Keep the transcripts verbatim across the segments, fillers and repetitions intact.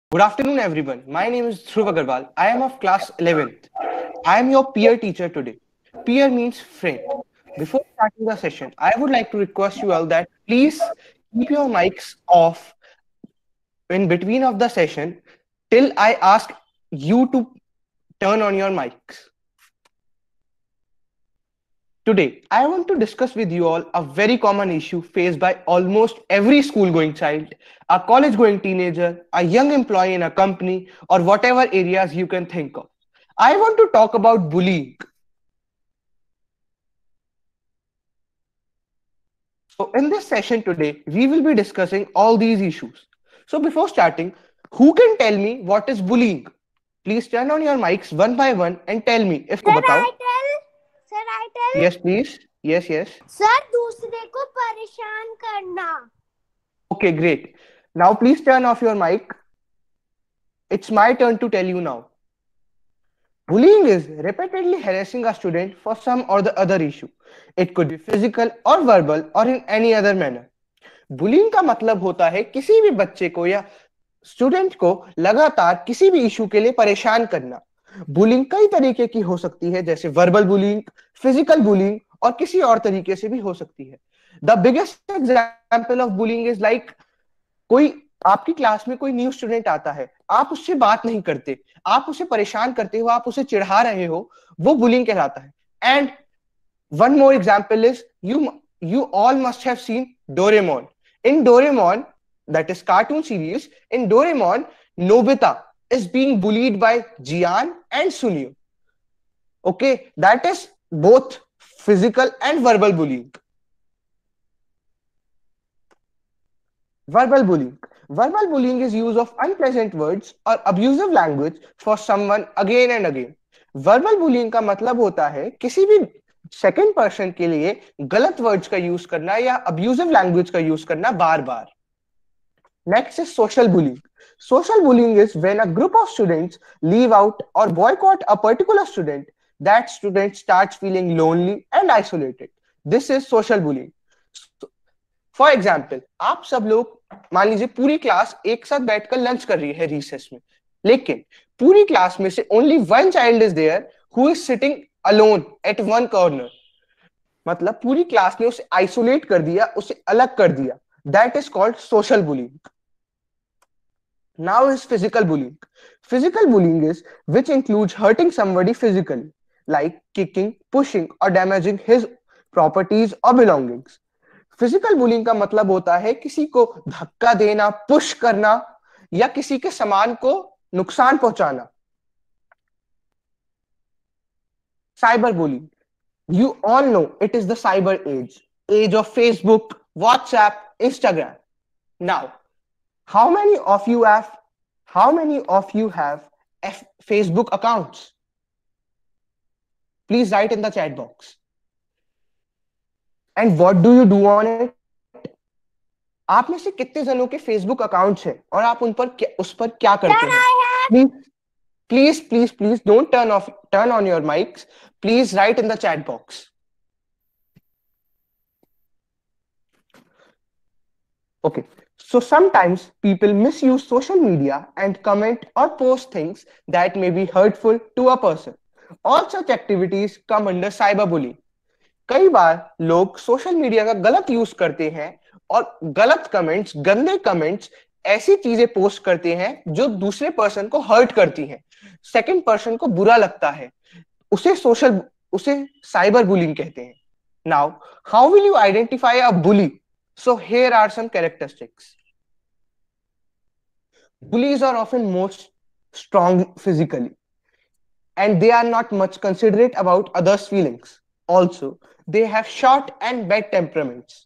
Good afternoon, everyone. My name is Dhruv Agarwal. I am of class eleventh. I am your peer teacher today. Peer means friend. Before starting the session, I would like to request you all that please keep your mics off in between of the session till I ask you to turn on your mics. Today, I want to discuss with you all a very common issue faced by almost every school going child, a college going teenager, a young employee in a company, or whatever areas you can think of. I want to talk about bullying. So, in this session today, we will be discussing all these issues. So, before starting, who can tell me what is bullying? Please turn on your mics one by one and tell me if sir batao. I tell sir I tell Yes, please. Yes, yes. Sir दूसरे को परेशान करना. Okay, great. Now, please turn off your mic. It's my turn to tell you now. Bullying is repeatedly harassing a student for some or the other issue. It could be physical or verbal or in any other manner. Bullying का मतलब होता है किसी भी बच्चे को या student को लगातार किसी भी इशू के लिए परेशान करना. बुलिंग कई तरीके की हो सकती है, जैसे वर्बल बुलिंग, फिजिकल बुलिंग और किसी और तरीके से भी हो सकती है. The biggest example of bullying is like कोई आपकी क्लास में कोई न्यू स्टूडेंट आता है, आप उससे बात नहीं करते, आप उसे परेशान करते हो, आप उसे चिढ़ा रहे हो, वो बुलिंग कहलाता है. And one more example is you you all must have seen Doraemon. In Doraemon, that is cartoon series, in Doraemon, Nobita is being bullied by Jian and Sunio. Okay, that is both physical and verbal bullying. Verbal bullying. Verbal bullying is use of unpleasant words or abusive language for someone again and again. Verbal bullying का मतलब होता है किसी भी second person के लिए गलत words का यूज करना या अब्यूजिव लैंग्वेज का यूज करना बार बार. Next is social bullying. Social bullying is when a group of students leave out और boycott a particular student. That student starts feeling lonely and isolated. This is social bullying. For example, आप सब लोग मान लीजिए पूरी class एक साथ बैठकर लंच कर रही है रिसेस में, लेकिन पूरी क्लास में से only one child is there who is sitting alone at one corner. मतलब पूरी क्लास ने उसे आइसोलेट कर दिया, उसे अलग कर दिया. That is called social bullying. Now is physical bullying. Physical bullying is which includes hurting somebody physically, like kicking, pushing और डैमेजिंग हिज प्रॉपर्टीज और बिलोंगिंग्स. फिजिकल बुलिंग का मतलब होता है किसी को धक्का देना, पुश करना या किसी के सामान को नुकसान पहुंचाना. Cyberbullying. You all know it is the cyber age, age of Facebook, WhatsApp, Instagram. Now, how many of you have, how many of you have F- Facebook accounts? Please write in the chat box. And what do you do on it? आप में से कितने जनों के Facebook accounts हैं और आप उन पर क्या, उस पर क्या करते Sir, हैं? I have. Please, please, please, please don't turn off, turn on your mics. Please write in the chat box. Okay, so sometimes people misuse social media and comment or post things that may be hurtful to a person. All such activities come under cyberbullying. कई बार लोग social media का गलत use करते हैं और गलत comments, गंदे comments, ऐसी चीजें पोस्ट करते हैं जो दूसरे पर्सन को हर्ट करती हैं, सेकंड पर्सन को बुरा लगता है. उसे सोशल उसे साइबर बुलिंग कहते हैं. Now how will you identify a bully? So here are some characteristics. Bullies are often most strong physically, and they are not much considerate about others' feelings. Also, they have short and bad temperaments.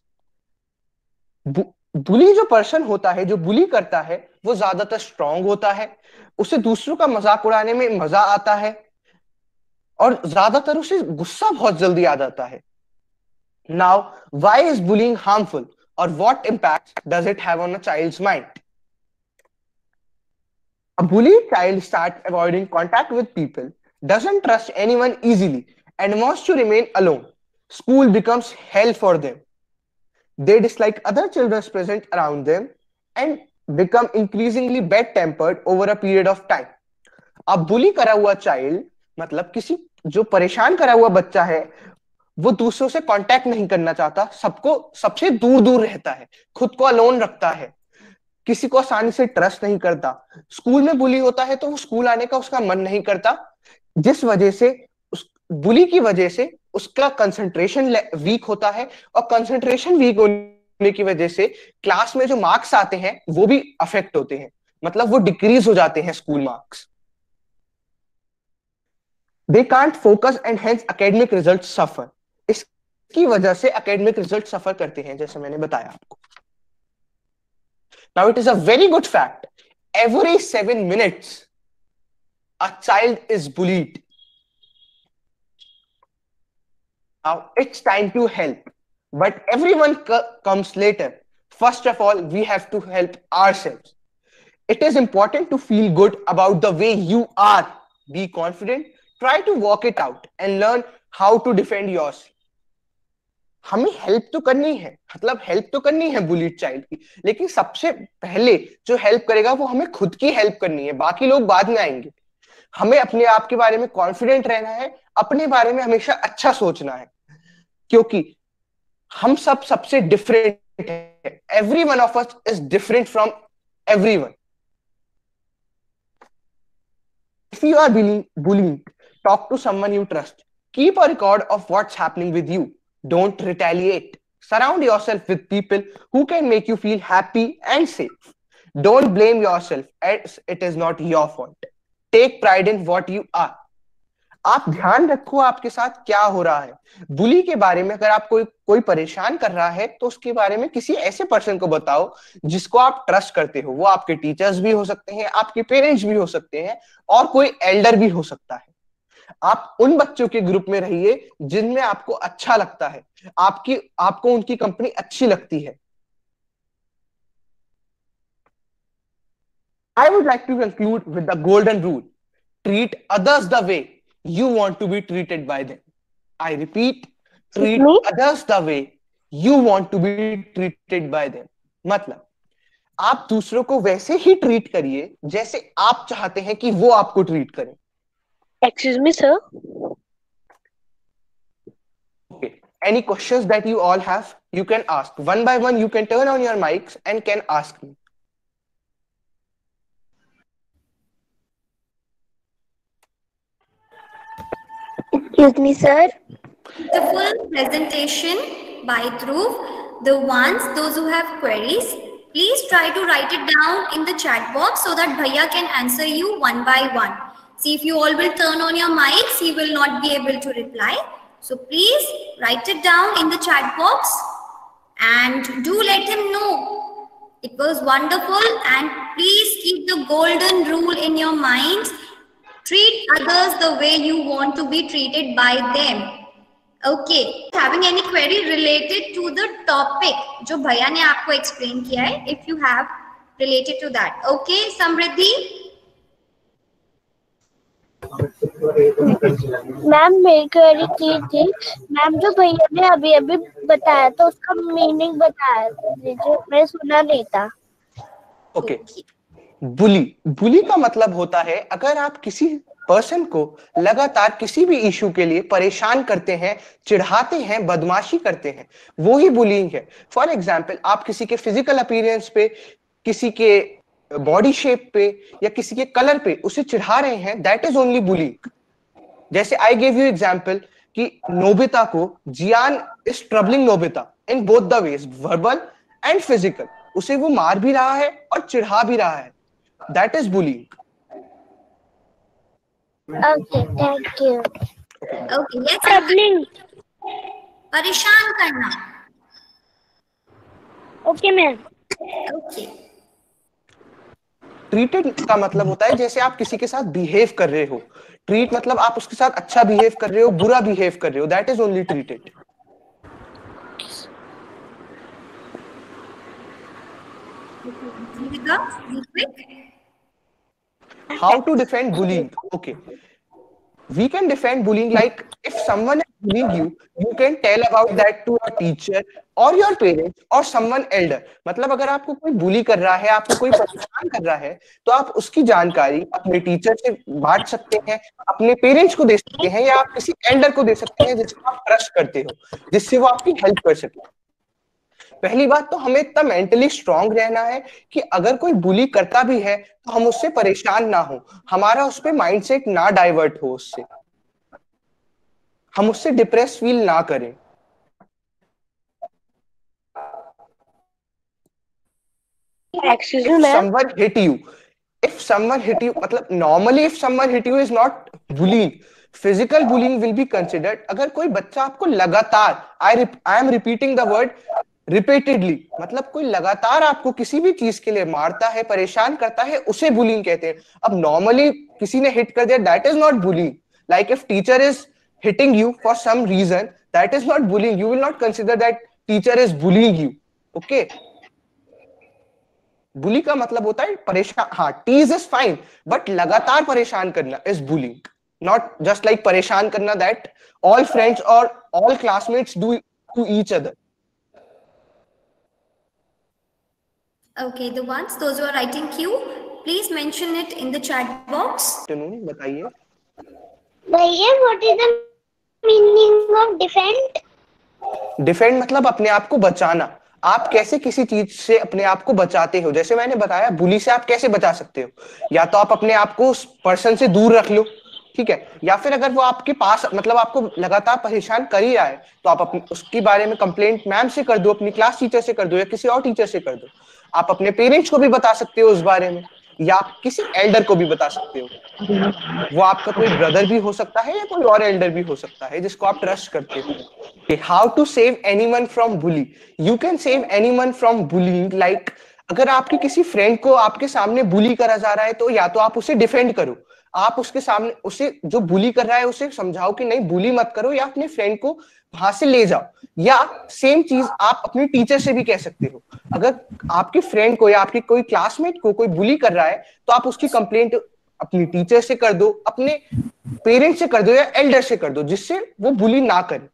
Bully जो person होता है, जो बुली करता है, वो ज्यादातर strong होता है, उसे दूसरों का मजाक उड़ाने में मजा आता है और ज्यादातर उसे गुस्सा बहुत जल्दी आ जाता है. Now, why is bullying harmful? Or what impact does it have on a child's mind? A bullied child starts avoiding contact with people, doesn't trust anyone easily, and wants to remain alone. School becomes hell for them. They dislike other children present around them, and become increasingly bad tempered over a period of time. अब बुली करा हुआ child मतलब किसी जो परेशान करा हुआ बच्चा है वो दूसरों से कांटेक्ट नहीं करना चाहता, सबको सबसे दूर दूर रहता है, खुद को अलोन रखता है, किसी को आसानी से ट्रस्ट नहीं करता। स्कूल में बुली होता है तो वो स्कूल आने का उसका मन नहीं करता, जिस वजह से उस बुली की वजह से उसका कंसंट्रेशन वीक होता है, और कंसंट्रेशन वीक होने की वजह से क्लास में जो मार्क्स आते हैं वो भी अफेक्ट होते हैं, मतलब वो डिक्रीज हो जाते हैं school marks. They can't focus and hence academic result suffer. इसकी वजह से एकेडमिक रिजल्ट सफर करते हैं, जैसे मैंने बताया आपको। Now it is a very good fact. Every seven minutes, a child is bullied. Now it's time to help, but everyone co- comes later. First of all, we have to help ourselves. It is important to feel good about the way you are. Be confident. Try to work it out and learn how to defend yourself. हमें help तो करनी है, मतलब help तो करनी है bullied child की, लेकिन सबसे पहले जो हेल्प करेगा वो हमें खुद की हेल्प करनी है, बाकी लोग बाद में आएंगे। हमें अपने आप के बारे में कॉन्फिडेंट रहना है, अपने बारे में हमेशा अच्छा सोचना है, क्योंकि हम सब सबसे डिफरेंट है। Every one of us is different from every one. If you are bullying, talk to someone you trust. Keep a record of what's happening with you. Don't retaliate. Surround yourself with people who can make you feel happy and safe. Don't blame yourself as it is not your fault. Take pride in what you are. आप ध्यान रखो आपके साथ क्या हो रहा है। बुली के बारे में अगर आप कोई कोई परेशान कर रहा है तो उसके बारे में किसी ऐसे पर्सन को बताओ जिसको आप ट्रस्ट करते हो। वो आपके टीचर्स भी हो सकते हैं, आपके पेरेंट्स भी हो सकते हैं, और कोई एल्डर भी हो सकता है। आप उन बच्चों के ग्रुप में रहिए जिनमें आपको अच्छा लगता है, आपकी आपको उनकी कंपनी अच्छी लगती है। I would like to conclude with the golden rule. Treat others the way you want to be treated by them. I repeat, treat Me? others the way you want to be treated by them. मतलब आप दूसरों को वैसे ही treat करिए जैसे आप चाहते हैं कि वो आपको ट्रीट करें। Excuse me, sir. Okay. Any questions that you all have, you can ask. One by one, you can turn on your mics and can ask me. Excuse me, sir. The full presentation by Dhruv. The ones, those who have queries, please try to write it down in the chat box so that Bhaiya can answer you one by one. See, if you all will turn on your mics, he will not be able to reply. So please write it down in the chat box and do let him know. It was wonderful, and please keep the golden rule in your minds. Treat others the way you want to be treated by them. Okay. Having any query related to the topic जो भैया ने आपको explain किया है, if you have related to that. Okay, Samriddhi. Ma'am मेरी query की थी, ma'am जो भैया ने अभी अभी बताया था उसका मीनिंग बताया दीजिए, मैं सुना नहीं था। ओके, बुली बुली का मतलब होता है अगर आप किसी पर्सन को लगातार किसी भी इशू के लिए परेशान करते हैं, चिढ़ाते हैं, बदमाशी करते हैं, वो ही बुलिंग है। फॉर एग्जाम्पल, आप किसी के फिजिकल अपीयरेंस पे, किसी के बॉडी शेप पे या किसी के कलर पे उसे चिढ़ा रहे हैं, दैट इज ओनली बुलिंग। जैसे आई गिव यू एग्जाम्पल कि नोबिता को Gian is troubling Nobita in both the ways, verbal and physical. उसे वो मार भी रहा है और चिढ़ा भी रहा है, that is bullying. Okay, thank you. Okay, yes. Troubling. परेशान करना. Okay ma'am. Okay. ट्रीटेड का मतलब होता है जैसे आप किसी के साथ बिहेव कर रहे हो। ट्रीट मतलब आप उसके साथ अच्छा बिहेव कर रहे हो, बुरा बिहेव कर रहे हो, that is only treated. How to defend bullying? Okay, we can defend bullying like if someone is bullying you, you can tell about that to your teacher or your parents or someone elder. मतलब अगर आपको कोई bully कर रहा है, आपको कोई परेशान कर रहा है, तो आप उसकी जानकारी अपने टीचर से बांट सकते हैं, अपने पेरेंट्स को दे सकते हैं, या आप किसी एल्डर को दे सकते हैं जिसको आप ट्रस्ट करते हो, जिससे वो आपकी हेल्प कर सके। पहली बात तो हमें इतना मेंटली स्ट्रांग रहना है कि अगर कोई बुली करता भी है तो हम उससे परेशान ना हो, हमारा उस पर माइंडसेट ना डाइवर्ट हो, उससे हम उससे डिप्रेस फील ना करें। Excuse me, ma'am. Someone hit you, if someone hit you, मतलब normally if someone hit you is not bullying, physical bullying will be considered। अगर कोई बच्चा आपको लगातार, I I am repeating the word repeatedly, मतलब कोई लगातार आपको किसी भी चीज के लिए मारता है, परेशान करता है, उसे बुलिंग कहते हैं। अब नॉर्मली किसी ने हिट कर दिया, that is not bullying. Like if teacher is hitting you for some reason, that is not bullying, you will not consider that teacher is bullying you. Okay, bully का मतलब होता है परेशान। हाँ, टीज इज फाइन, बट लगातार परेशान करना is bullying, not just like परेशान करना दैट ऑल फ्रेंड्स और all classmates do to each other. Okay, the ones, those who are writing Q, please mention it in the chat box. बताइए भैया, what is the meaning of defend? Defend मतलब अपने आप को बचाना। आप कैसे किसी चीज से अपने आप को बचाते हो, जैसे मैंने बताया बुली से आप कैसे बचा सकते हो, या तो आप अपने आप को उस पर्सन से दूर रख लो, ठीक है, या फिर अगर वो आपके पास मतलब आपको लगातार परेशान कर ही रहा है तो आप अपने उसके बारे में कंप्लेंट मैम से कर दो, अपनी क्लास टीचर से कर दो, या किसी और टीचर से कर दो। आप अपने पेरेंट्स को भी बता सकते हो उस बारे में, या आप किसी एल्डर को भी बता सकते हो। वो आपका कोई ब्रदर भी हो सकता है या कोई और एल्डर भी हो सकता है जिसको आप ट्रस्ट करते हो। How to save anyone from bully? You can save anyone from bullying. Like अगर आपके किसी फ्रेंड को आपके सामने बुली करा जा रहा है तो या तो आप उसे डिफेंड करो, आप उसके सामने उसे जो बुली कर रहा है उसे समझाओ कि नहीं बुली मत करो, या अपने फ्रेंड को वहां से ले जाओ। या सेम चीज आप अपने टीचर से भी कह सकते हो। अगर आपके फ्रेंड को या आपके कोई क्लासमेट को कोई बुली कर रहा है तो आप उसकी कंप्लेंट अपनी टीचर से कर दो, अपने पेरेंट्स से कर दो, या एल्डर से कर दो, जिससे वो बुली ना करे।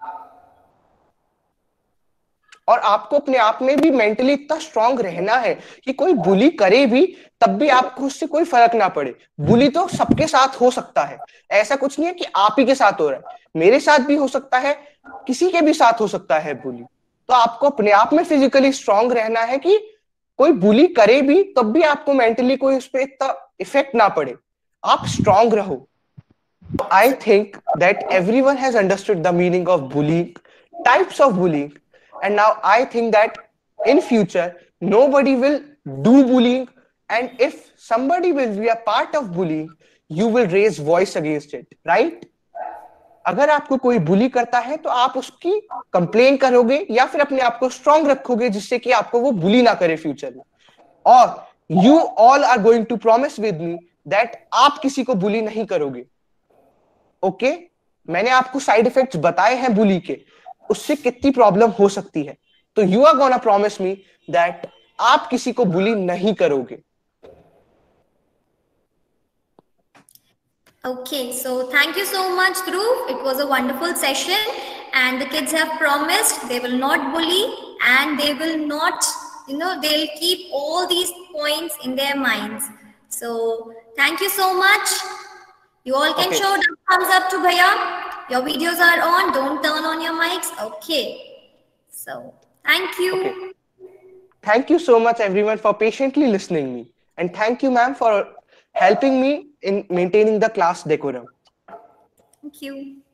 और आपको अपने आप में भी मेंटली इतना स्ट्रांग रहना है कि कोई बुली करे भी तब भी आपको उससे कोई फर्क ना पड़े। बुली तो सबके साथ हो सकता है, ऐसा कुछ नहीं है कि आप ही के साथ हो रहा है, मेरे साथ भी हो सकता है, किसी के भी साथ हो सकता है बुली। तो आपको अपने आप में फिजिकली स्ट्रांग रहना है कि कोई बुली करे भी तब भी आपको मेंटली कोई उस पर इतना इफेक्ट ना पड़े, आप स्ट्रांग रहो। I think that everyone has understood the meaning of bullying, types of bullying, and now I think that in future nobody will do bullying, and if somebody will be a part of bullying you will raise voice against it, right? अगर आपको कोई बुली करता है तो आप उसकी complain करोगे या फिर अपने आप को स्ट्रांग रखोगे जिससे कि आपको वो बुली ना करे फ्यूचर में। और you all are going to promise with me that आप किसी को बुली नहीं करोगे। ओके, मैंने आपको साइड इफेक्ट्स बताए हैं बुली के, उससे कितनी प्रॉब्लम हो सकती है, तो you are gonna promise me that आप किसी को बुली नहीं करोगे। Okay, so thank you so much, Dhruv. It was a wonderful session, and the kids have promised they will not bully, and they will not, you know, they'll keep all these points in their minds. So thank you so much. You all can Okay. show the thumbs up to Bhaiya. Your videos are on. Don't turn on your mics. Okay. So thank you. Okay. Thank you so much everyone for patiently listening me, and thank you ma'am for helping me in maintaining the class decorum. Thank you.